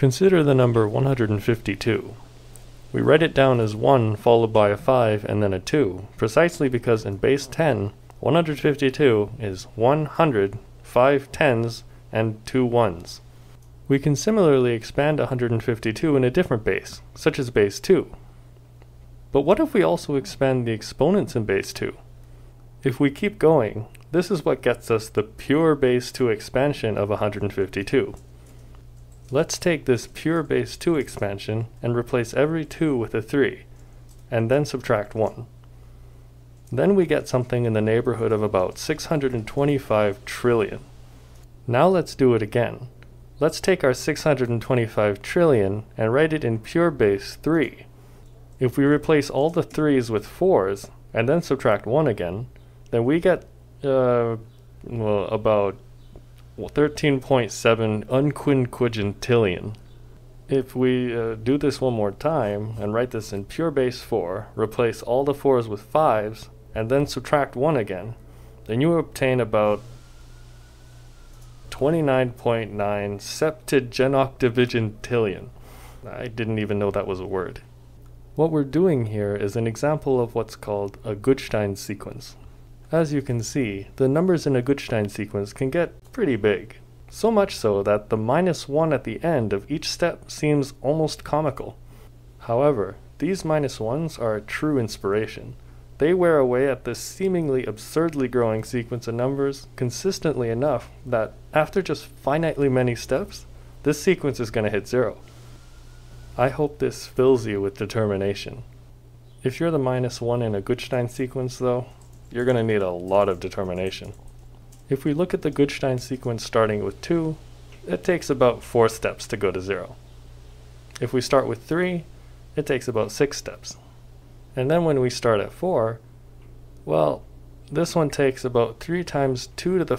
Consider the number 152. We write it down as 1 followed by a 5 and then a 2, precisely because in base 10, 152 is 100, 5 10s, and 2 1s. We can similarly expand 152 in a different base, such as base 2. But what if we also expand the exponents in base 2? If we keep going, this is what gets us the pure base 2 expansion of 152. Let's take this pure base 2 expansion and replace every 2 with a 3, and then subtract 1. Then we get something in the neighborhood of about 625 trillion. Now let's do it again. Let's take our 625 trillion and write it in pure base 3. If we replace all the 3's with 4's, and then subtract 1 again, then we get about 13.7 unquinquagintillion. If we do this one more time and write this in pure base 4, replace all the 4's with 5's, and then subtract 1 again, then you obtain about 29.9 septuagenoctovigintillion. I didn't even know that was a word. What we're doing here is an example of what's called a Gutstein sequence. As you can see, the numbers in a Gutstein sequence can get pretty big. So much so that the -1 at the end of each step seems almost comical. However, these -1s are a true inspiration. They wear away at this seemingly absurdly growing sequence of numbers consistently enough that after just finitely many steps, this sequence is going to hit 0. I hope this fills you with determination. If you're the -1 in a Gutstein sequence though, you're going to need a lot of determination. If we look at the Gutstein sequence starting with 2, it takes about 4 steps to go to 0. If we start with 3, it takes about 6 steps. And then when we start at 4, well, this one takes about 3 times 2 to the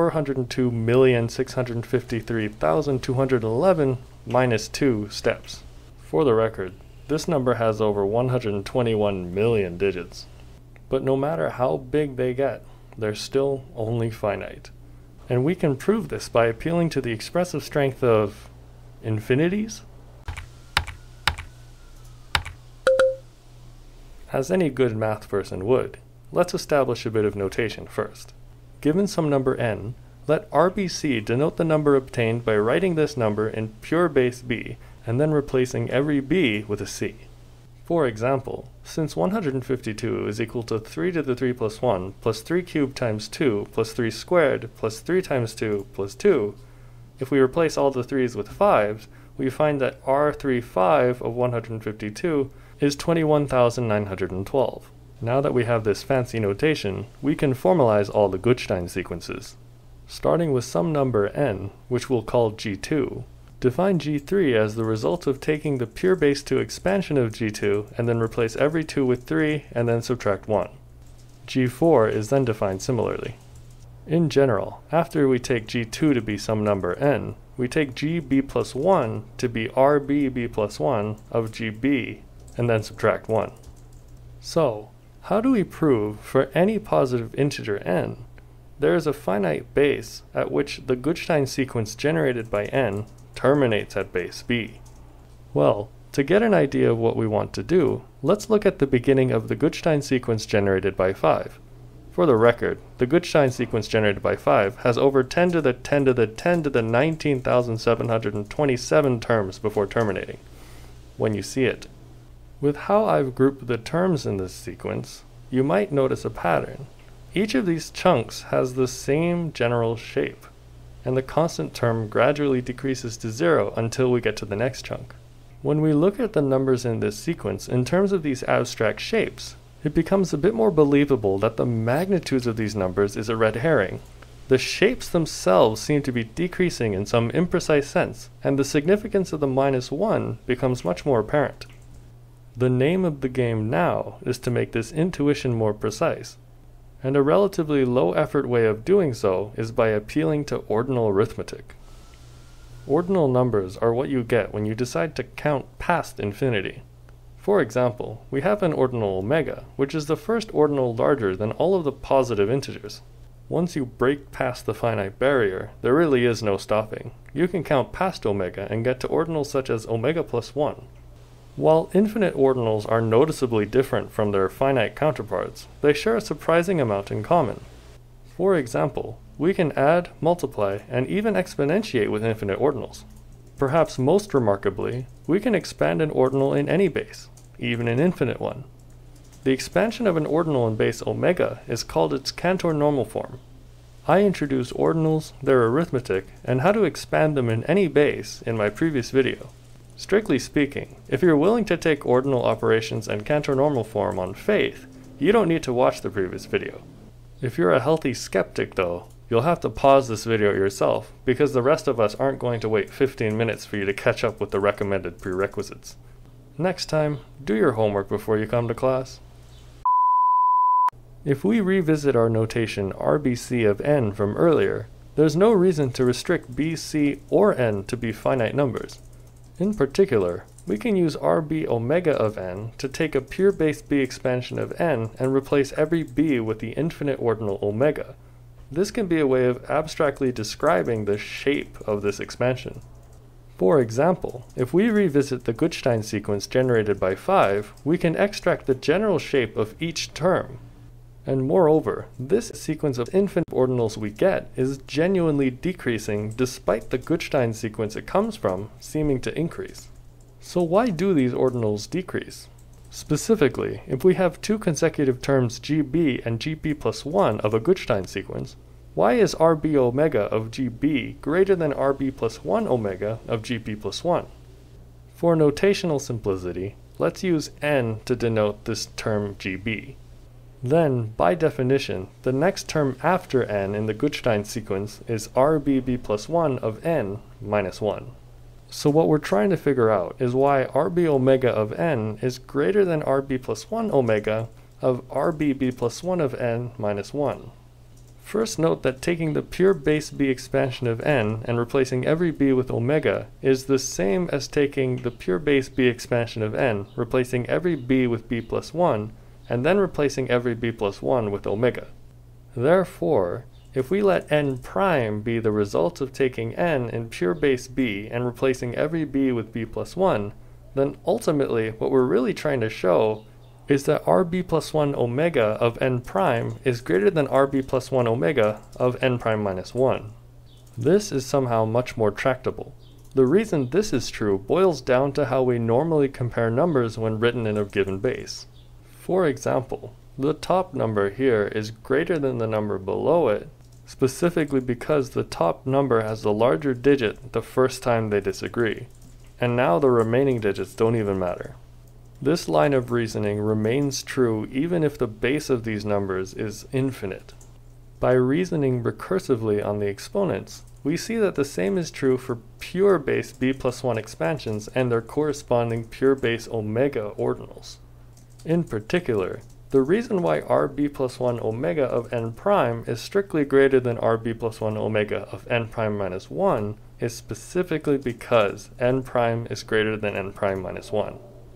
402,653,211 minus 2 steps. For the record, this number has over 121 million digits. But no matter how big they get, they're still only finite. And we can prove this by appealing to the expressive strength of infinities. As any good math person would, let's establish a bit of notation first. Given some number n, let RBC denote the number obtained by writing this number in pure base b and then replacing every b with a c. For example, since 152 is equal to 3 to the 3 plus 1 plus 3 cubed times 2 plus 3 squared plus 3 times 2 plus 2, if we replace all the 3's with 5's, we find that R35 of 152 is 21,912. Now that we have this fancy notation, we can formalize all the Gutstein sequences. Starting with some number n, which we'll call G2, define G3 as the result of taking the pure base 2 expansion of G2 and then replace every 2 with 3 and then subtract 1. G4 is then defined similarly. In general, after we take G2 to be some number n, we take GB plus 1 to be RBB plus 1 of GB and then subtract 1. So, how do we prove for any positive integer n, there is a finite base at which the Gutstein sequence generated by n terminates at base b? Well, to get an idea of what we want to do, let's look at the beginning of the Gutstein sequence generated by 5. For the record, the Gutstein sequence generated by 5 has over 10 to the 10 to the 10 to the 19,727 terms before terminating, when you see it. With how I've grouped the terms in this sequence, you might notice a pattern. Each of these chunks has the same general shape, and the constant term gradually decreases to 0 until we get to the next chunk. When we look at the numbers in this sequence in terms of these abstract shapes, it becomes a bit more believable that the magnitudes of these numbers is a red herring. The shapes themselves seem to be decreasing in some imprecise sense, and the significance of the -1 becomes much more apparent. The name of the game now is to make this intuition more precise, and a relatively low-effort way of doing so is by appealing to ordinal arithmetic. Ordinal numbers are what you get when you decide to count past infinity. For example, we have an ordinal omega, which is the first ordinal larger than all of the positive integers. Once you break past the finite barrier, there really is no stopping. You can count past omega and get to ordinals such as omega plus 1. While infinite ordinals are noticeably different from their finite counterparts, they share a surprising amount in common. For example, we can add, multiply, and even exponentiate with infinite ordinals. Perhaps most remarkably, we can expand an ordinal in any base, even an infinite one. The expansion of an ordinal in base omega is called its Cantor normal form. I introduced ordinals, their arithmetic, and how to expand them in any base in my previous video. Strictly speaking, if you're willing to take ordinal operations and Cantor normal form on faith, you don't need to watch the previous video. If you're a healthy skeptic though, you'll have to pause this video yourself because the rest of us aren't going to wait 15 minutes for you to catch up with the recommended prerequisites. Next time, do your homework before you come to class. If we revisit our notation RBC of n from earlier, there's no reason to restrict b, c, or n to be finite numbers. In particular, we can use RB omega of n to take a pure base b expansion of n and replace every b with the infinite ordinal omega. This can be a way of abstractly describing the shape of this expansion. For example, if we revisit the Gutstein sequence generated by 5, we can extract the general shape of each term. And moreover, this sequence of infinite ordinals we get is genuinely decreasing despite the Gutstein sequence it comes from seeming to increase. So why do these ordinals decrease? Specifically, if we have two consecutive terms GB and GB plus 1 of a Gutstein sequence, why is RB omega of GB greater than RB plus 1 omega of GB plus 1? For notational simplicity, let's use n to denote this term GB. Then, by definition, the next term after n in the Gutstein sequence is RBB plus 1 of n minus 1. So what we're trying to figure out is why RB omega of n is greater than RB plus 1 omega of RBB plus 1 of n minus 1. First note that taking the pure base b expansion of n and replacing every b with omega is the same as taking the pure base b expansion of n, replacing every b with b plus 1, and then replacing every b plus 1 with omega. Therefore, if we let n prime be the result of taking n in pure base b and replacing every b with b plus 1, then ultimately what we're really trying to show is that rb plus 1 omega of n prime is greater than rb plus 1 omega of n prime minus 1. This is somehow much more tractable. The reason this is true boils down to how we normally compare numbers when written in a given base. For example, the top number here is greater than the number below it, specifically because the top number has the larger digit the first time they disagree, and now the remaining digits don't even matter. This line of reasoning remains true even if the base of these numbers is infinite. By reasoning recursively on the exponents, we see that the same is true for pure base b plus 1 expansions and their corresponding pure base omega ordinals. In particular, the reason why rb plus 1 omega of n prime is strictly greater than rb plus 1 omega of n prime minus 1 is specifically because n prime is greater than n prime minus 1.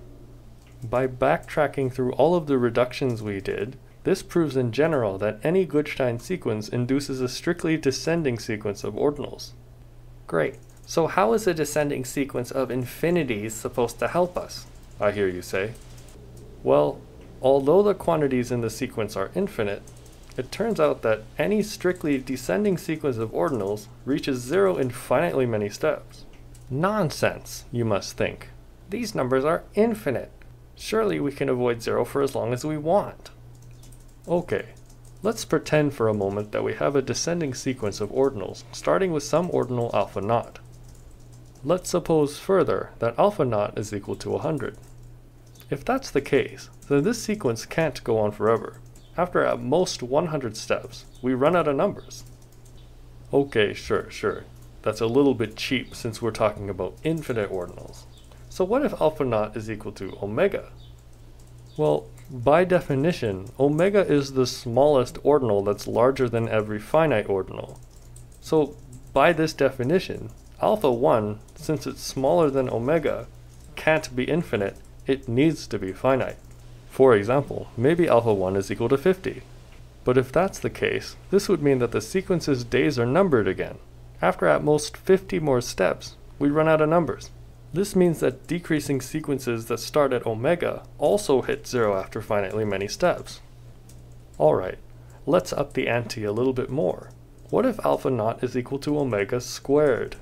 By backtracking through all of the reductions we did, this proves in general that any Gutstein sequence induces a strictly descending sequence of ordinals. Great. So how is a descending sequence of infinities supposed to help us? I hear you say. Well, although the quantities in the sequence are infinite, it turns out that any strictly descending sequence of ordinals reaches 0 in finitely many steps. Nonsense, you must think. These numbers are infinite. Surely we can avoid 0 for as long as we want. Okay, let's pretend for a moment that we have a descending sequence of ordinals, starting with some ordinal alpha naught. Let's suppose further that alpha naught is equal to 100. If that's the case, then this sequence can't go on forever. After at most 100 steps, we run out of numbers. Okay, sure. That's a little bit cheap since we're talking about infinite ordinals. So what if alpha naught is equal to omega? Well, by definition, omega is the smallest ordinal that's larger than every finite ordinal. So by this definition, alpha 1, since it's smaller than omega, can't be infinite. It needs to be finite. For example, maybe alpha 1 is equal to 50. But if that's the case, this would mean that the sequence's days are numbered again. After at most 50 more steps, we run out of numbers. This means that decreasing sequences that start at omega also hit 0 after finitely many steps. Alright, let's up the ante a little bit more. What if alpha naught is equal to omega squared?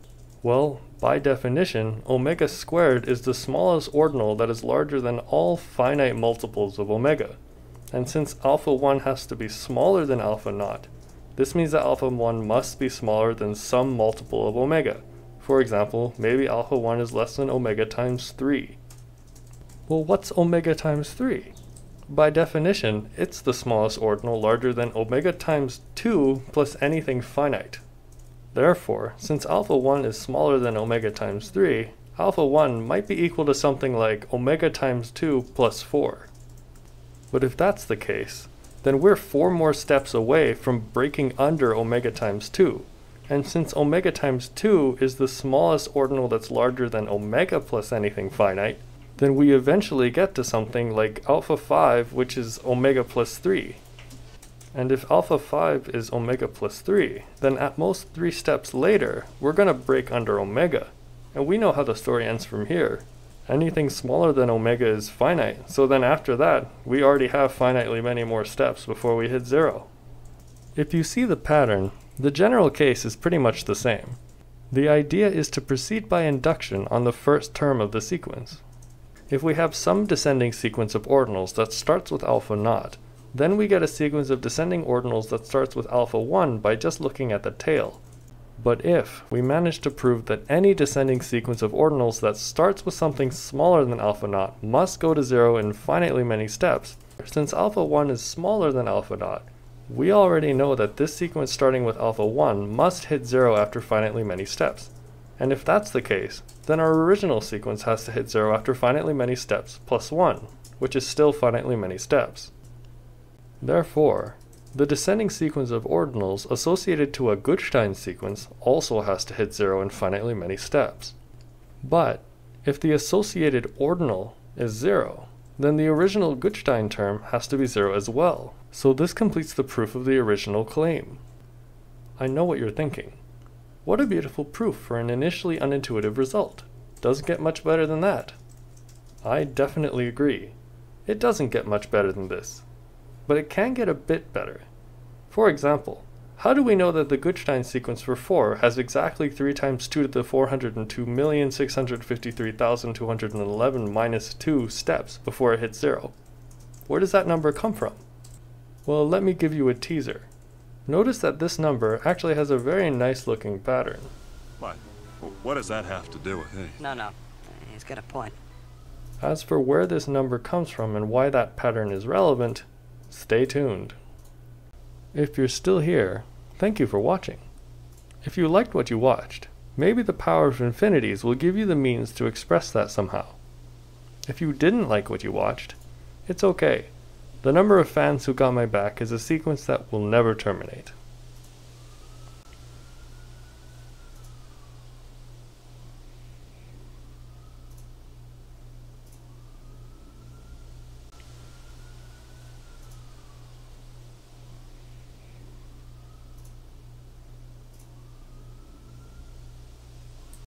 Well, by definition, omega squared is the smallest ordinal that is larger than all finite multiples of omega. And since alpha 1 has to be smaller than alpha naught, this means that alpha 1 must be smaller than some multiple of omega. For example, maybe alpha 1 is less than omega times 3. Well, what's omega times 3? By definition, it's the smallest ordinal larger than omega times 2 plus anything finite. Therefore, since alpha 1 is smaller than omega times 3, alpha 1 might be equal to something like omega times 2 plus 4. But if that's the case, then we're 4 more steps away from breaking under omega times 2. And since omega times 2 is the smallest ordinal that's larger than omega plus anything finite, then we eventually get to something like alpha 5, which is omega plus 3. And if alpha 5 is omega plus 3, then at most 3 steps later, we're going to break under omega. And we know how the story ends from here. Anything smaller than omega is finite, so then after that, we already have finitely many more steps before we hit 0. If you see the pattern, the general case is pretty much the same. The idea is to proceed by induction on the first term of the sequence. If we have some descending sequence of ordinals that starts with alpha naught, then we get a sequence of descending ordinals that starts with alpha 1 by just looking at the tail. But if we manage to prove that any descending sequence of ordinals that starts with something smaller than alpha naught must go to 0 in finitely many steps, since alpha 1 is smaller than alpha naught, we already know that this sequence starting with alpha 1 must hit 0 after finitely many steps. And if that's the case, then our original sequence has to hit 0 after finitely many steps plus 1, which is still finitely many steps. Therefore, the descending sequence of ordinals associated to a Gutstein sequence also has to hit 0 in finitely many steps. But if the associated ordinal is 0, then the original Gutstein term has to be 0 as well. So this completes the proof of the original claim. I know what you're thinking. What a beautiful proof for an initially unintuitive result. Doesn't get much better than that. I definitely agree. It doesn't get much better than this. But it can get a bit better. For example, how do we know that the Gutstein sequence for 4 has exactly 3 times 2 to the 402,653,211 minus 2 steps before it hits 0? Where does that number come from? Well, let me give you a teaser. Notice that this number actually has a very nice looking pattern. What does that have to do with it? No. He's got a point. As for where this number comes from and why that pattern is relevant, stay tuned. If you're still here, thank you for watching. If you liked what you watched, maybe the power of infinities will give you the means to express that somehow. If you didn't like what you watched, it's okay. The number of fans who got my back is a sequence that will never terminate.